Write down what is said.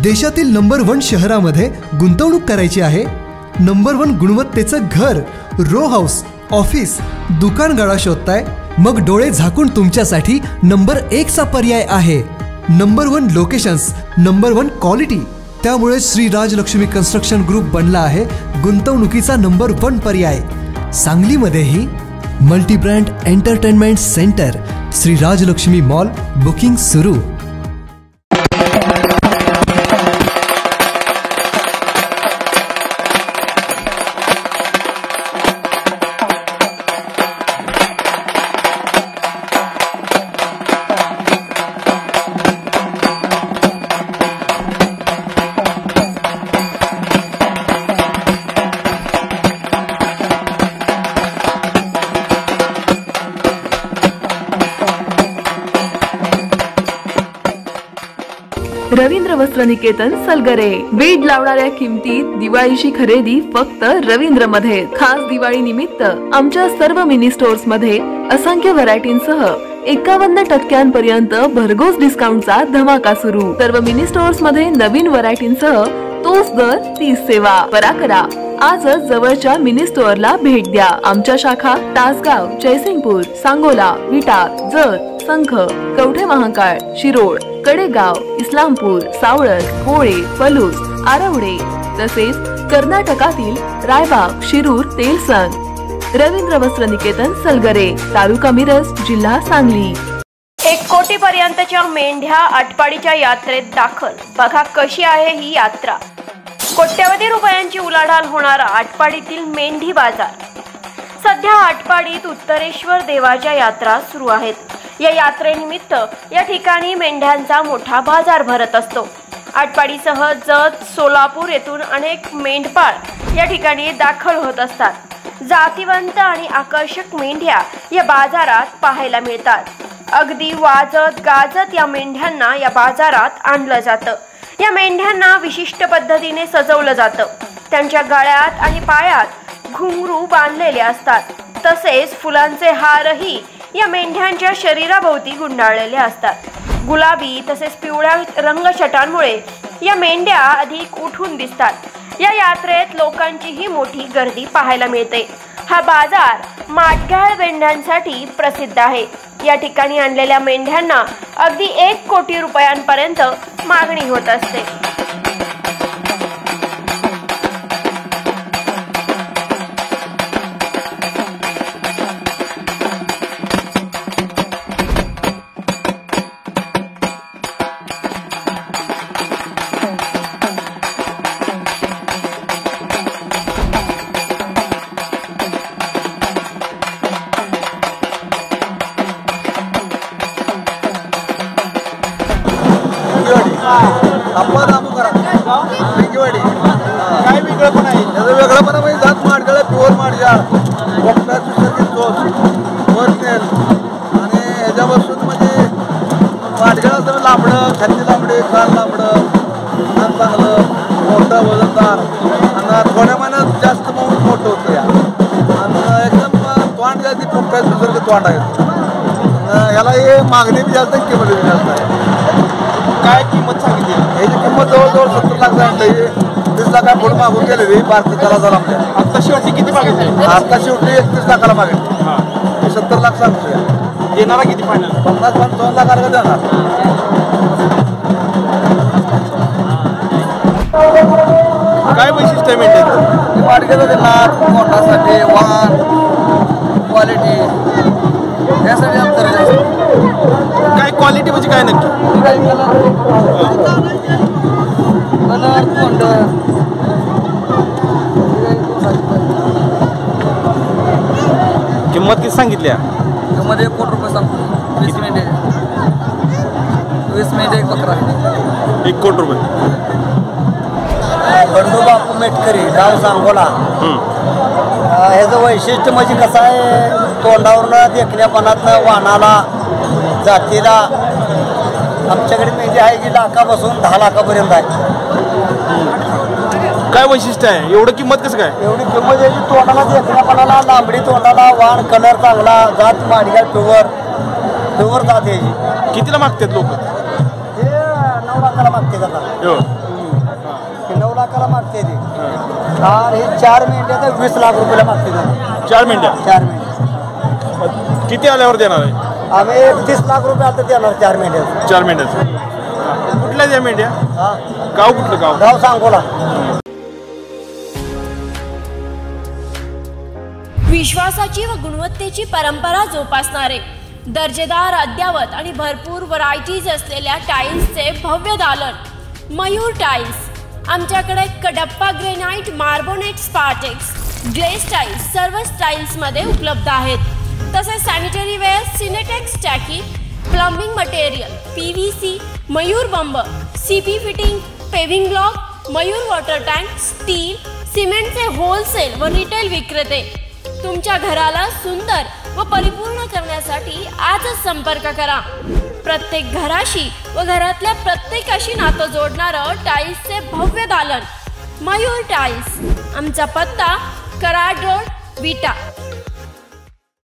देशातील नंबर 1 शहरामध्ये गुंतवणूक करायची आहे? नंबर 1 गुणवत्तेचं घर, रो हाऊस, ऑफिस, दुकान गाळा शोधताय? मग डोळे झाकून तुमच्यासाठी नंबर 1 चा पर्याय आहे. Number 1 locations, number 1 quality. त्यामुळे श्री राजलक्ष्मी कन्स्ट्रक्शन ग्रुप बनला आहे गुंतवणुकीचा नंबर 1 पर्याय. सांगलीमध्येही multi brand entertainment centre, Shri Rajlakshmi mall. Booking सुरू. रवींद्र वस्त्र निकेतन सलगरे. वीड लावणाऱ्या किमतीत दिवाळीची खरेदी फक्त रवींद्र मध्ये. खास दिवाळी निमित्त आमच्या सर्व मिनी स्टोर्स मध्ये असंख्य व्हरायटींसह 51% भरघोस डिस्काउंटचा धमाका सुरू. सर्व मिनी स्टोर्स मध्ये नवीन व्हरायटींसह तोच दर, तीच सेवा. त्वरा करा, आजच जवळच्या मिनी स्टोअरला भेट द्या. आमच्या शाखा तासगाव, जयसिंगपूर, सांगोला, विटा, जत, संख, कवठे महांकाळ, शिरोळ, कडेगाव, इस्लामपूर, सावळज, होळे, पलूस, आरवडे तसेच कर्नाटकातील रायबाग, शिरूर, तेलसंग. रवींद्र वस्त्र निकेतन सलगरे, तालुका मिरज, जिल्हा सांगली. 1 कोटीपर्यंतच्या मेंढ्या आटपाडीच्या यात्रेत दाखल. बघा कशी आहे ही यात्रा. कोट्यवधी रुपयांची उलाढाल होणारा आटपाडीतील मेंढी बाजार. सध्या आटपाडीत उत्तरेश्वर देवाच्या यात्रा सुरू आहेत. या यात्रेनिमित्त या ठिकाणी मेंढ्यांचा मोठा बाजार भरत असतो. आटपाडीसह जत, सोलापूर येथून अनेक मेंढपाळ या ठिकाणी दाखल होत असतात. जातिवंत आणि आकर्षक मेंढ्या या बाजारात पाहायला मिळतात. अगदी वाजत गाजत या मेंढ्यांना या बाजारात आणलं जातं. या मेंढ्यांना विशिष्ट पद्धतीने सजवलं जातं. त्यांच्या गळ्यात आणि पायात घुंगरू बांधलेले असतात. तसेच फुलांचे हारही या मेंढ्यांच्या शरीराभोवती गुंडाळलेले असतात. गुलाबी तसेच पिवळ्या रंगछटांमुळे या मेंढ्या अधिक उठून दिसतात. या यात्रेत लोकांचीही मोठी गर्दी पाहायला मिळते. हा बाजार माटगाळ मेंढ्यांसाठी प्रसिद्ध आहे. या ठिकाणी आणलेल्या मेंढ्यांना अगदी 1 कोटी रुपयांपर्यंत मागणी होत असते. काय वेगळंपण आहे? त्याचं वेगळंपण म्हणजे जात माडगाळ, प्युअर माडगाळ, आणि ह्याच्यापासून म्हणजे माडगाळाचं लांबडं, खाली लांबडे, कान लांबडं, आणि चांगलं मोठं वजनदार आणि थोड्या महिन्यात जास्त मोठं होतं या. आणि एकदम तोंड जास्त पोपटाचं दुसरं तोंड आहे. ह्याला हे मागणी बी जास्त, किंमत बी जास्त आहे. काय किंमत सांगितली? ह्याची किंमत जवळजवळ 70 लाख सांगितली. 30 लाखा पुढे मागून गेलेली भारतीय चला आमच्या. आता शेवटी किती मागितली? आता शेवटी 31 लाखाला मागितली. 70 लाख सांगतो. येणारा किती फायनल? 50-55 लाखाला देणार. काय वैशिष्ट्य मिळते? वाडग्याला देणार, मोठासाठी वाहन, क्वालिटी यासाठी आमचं. काय क्वालिटी म्हणजे काय नक्की? कलर, तोंड. किंमत किती सांगितल्या? किंमत 1 कोटी रुपये सांगतो. 20 मिनिटे 1 बकरा. 1 कोटी रुपये. बंडू बापू मेटकरी, गाव सांगोला. ह्याचं वैशिष्ट्य म्हणजे कसं आहे? तोंडावरनं, देखण्यापणातनं, वाहनाला, जातीला आमच्याकडे मेंढी आहे जी लाखापासून 10 लाखापर्यंत आहे. काय वैशिष्ट्य आहे? एवढं किंमत कसं काय? एवढी किंमत याची तोंडाला, देखण्यापणाला, लांबडी तोंडाला, वाण, कलर चांगला, जात माडगाळ प्युअर जात याची. कितीला मागतात लोक? हे 9 लाखाला मागते का? मागते ती आणि हे 4 मेंढ्या तर 20 लाख रुपयाला मागते ती. 4 मेंढ्या 4 मेंढ्या किती आल्यावर देणार आहे? आम्ही 30 लाख रुपये आता देणार 4 मेंढ्या. 4 मेंढ्याचं. कुठल्या त्या मेंढ्या? गाव कुठलं गाव? गाव सांगोला. विश्वासाची व गुणवत्तेची परंपरा जोपासणारे दर्जेदार अद्यावत आणि भरपूर व्हरायटीज असलेल्या टाईल्सचे भव्य दालन मयूर टाईल्स. आमच्याकडे Kadappa granite, marbonite, Spartex, glaze tiles सर्व स्टाईल्समध्ये उपलब्ध आहेत. तसेच सॅनिटरी वेअर, सिनेटेक्स टॅकी, प्लंबिंग मटेरियल, PVC, मयूर बंब, CP fitting, paving block, Mayur water tank, steel, सिमेंटचे होलसेल व रिटेल विक्रेते. तुमच्या घराला सुंदर व परिपूर्ण करण्यासाठी आजच संपर्क करा. प्रत्येक घराशी व घरातल्या प्रत्येकाशी नातं जोडणारं टाईल्सचे भव्य दालन मयूर टाईल्स. आमचा पत्ता कराड रोड, विटा.